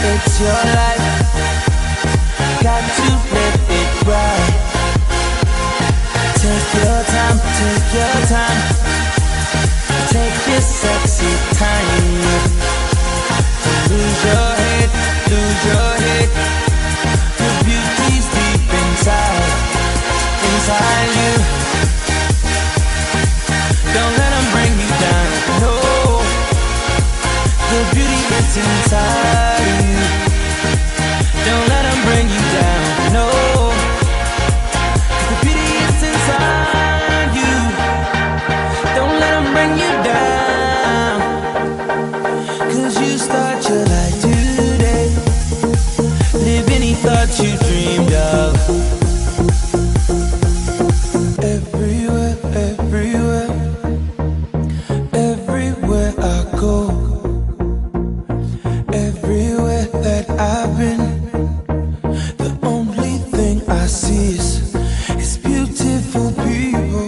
It's your life, got to live it right. Take your time, take your time, take your sexy time. Lose your head, lose your head. Your beauty's deep inside, inside you. Don't let them bring you down, no. The beauty is inside you. Don't let them bring you down, no. The beauty is inside you. Don't let them bring you down. 'Cause you start your life today. Live any thought you dreamed of. Everywhere, everywhere, everywhere I go, everywhere that I've been, the only thing I see is beautiful people,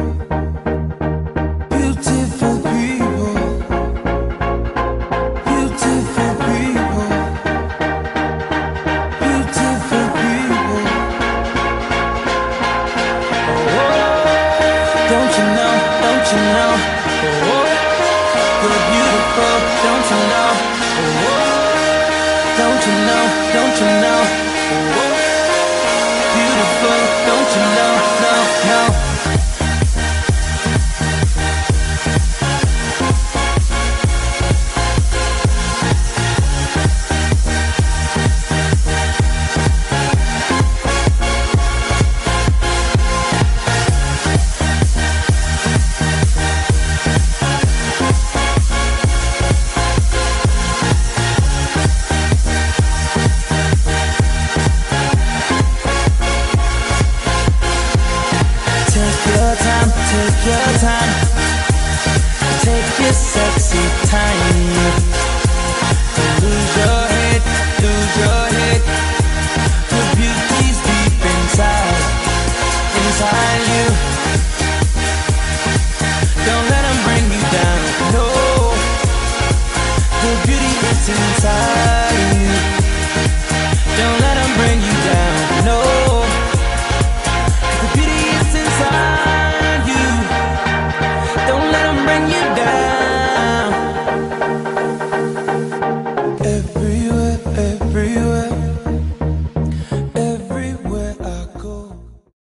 beautiful people, beautiful people, beautiful people. Don't you know, don't you know, you're beautiful, don't you know, don't you know, don't you know.